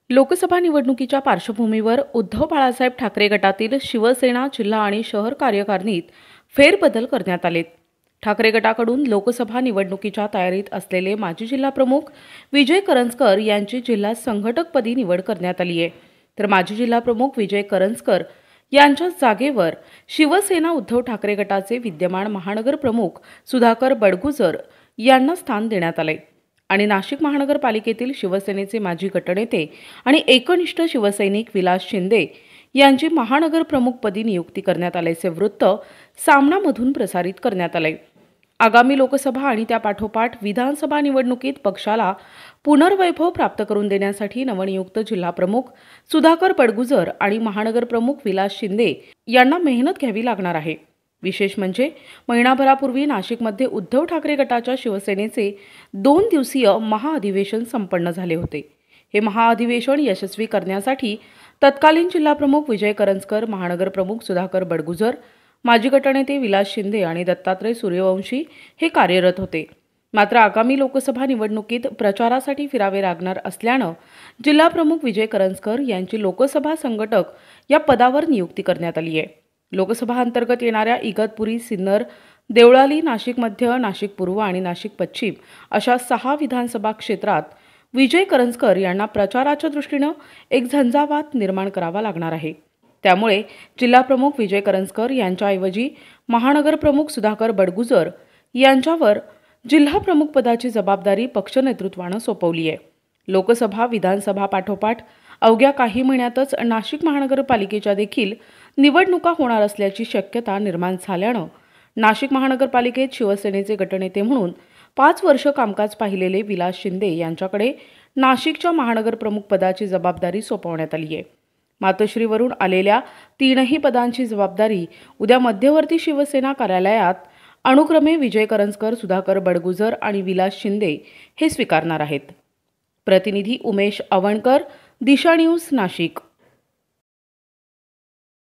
लोकसभा निवडणुकीच्या पार्श्वभूमीवर उद्धव बाळासाहेब ठाकरे गटातील शिवसेना जिल्हा आणि शहर कार्यकारिणीत फेरबदल करण्यात आलेत। ठाकरे गटाकडून लोकसभा निवडणुकीच्या तयारीत असलेले माजी जिल्हाप्रमुख विजय करंजकर यांची जिल्हा संघटकपदी निवड करण्यात आली आहे। तर माजी जिल्हाप्रमुख विजय करंजकर यांच्या जागेवर शिवसेना उद्धव ठाकरे गटाचे विद्यमान महानगर प्रमुख सुधाकर बडगुजर यांना स्थान देण्यात आले आणि नाशिक महानगरपालिकेतील शिवसेनेचे माजी गटनेते आणि एकनिष्ठ शिवसैनिक विलास शिंदे यांची महानगर प्रमुखपदी नियुक्ती करण्यात आल्याचे वृत्त सामनामधून प्रसारित करण्यात आले। आगामी लोकसभा आणि त्यापाठोपाठ विधानसभा निवडणुकीत पक्षाला पुनर्वैभव प्राप्त करून देण्यासाठी नवनियुक्त जिल्हाप्रमुख सुधाकर बडगुजर आणि महानगर प्रमुख विलास शिंदे यांना मेहनत घ्यावी लागणार आहे। विशेष म्हणजे महिनाभरापूर्वी नाशिकमध्ये उद्धव ठाकरे गटाच्या शिवसेनेचे 2 दिवसीय महाअधिवेशन संपन्न झाले होते। हे महाअधिवेशन यशस्वी करण्यासाठी तत्कालीन जिल्हाप्रमुख विजय करंजकर, महानगर प्रमुख सुधाकर बडगुजर, माजी गटनेते विलास शिंदे आणि दत्तात्रय सूर्यवंशी हे कार्यरत होते। मात्र आगामी लोकसभा निवडणुकीत प्रचारासाठी फिरावे लागणार असल्याने जिल्हाप्रमुख विजय करंजकर यांची लोकसभा संघटक या पदावर नियुक्ती करण्यात आली आहे। लोकसभा अंतर्गत येणाऱ्या इगतपुरी, सिन्नर, देवळाली, नाशिक मध्य, नाशिक पूर्व आणि नाशिक पश्चिम अशा 6 विधानसभा क्षेत्रात विजय करंजकर यांना प्रचाराच्या दृष्टीने एक झंझावात निर्माण करावा लागणार आहे। त्यामुळे जिल्हाप्रमुख विजय करंजकर यांच्याऐवजी महानगर प्रमुख सुधाकर बडगुजर यांच्यावर जिल्हा प्रमुख पदाची जबाबदारी पक्ष नेतृत्वाने सोपवली आहे। लोकसभा विधानसभा पाठोपाठ अवघ्या काही महिन्यातच नाशिक महानगरपालिकेच्या देखील निवडणुका होणार असल्याची शक्यता निर्माण झाल्याने नाशिक महानगरपालिकेत शिवसेनेचे गटनेते म्हणून 5 वर्ष कामकाज पाहिलेले विलास शिंदे यांच्याकडे नाशिकच्या महानगर प्रमुख पदाची जबाबदारी सोपवण्यात आली आहे। मातोश्रीवरून आलेल्या 3ही पदांची जबाबदारी उद्या मध्यवर्ती शिवसेना कार्यालयात अनुक्रमे विजय करंजकर, सुधाकर बडगुजर आणि विलास शिंदे हे स्वीकारणार आहेत। प्रतिनिधी उमेश अवणकर, दिशा न्यूज, नाशिक।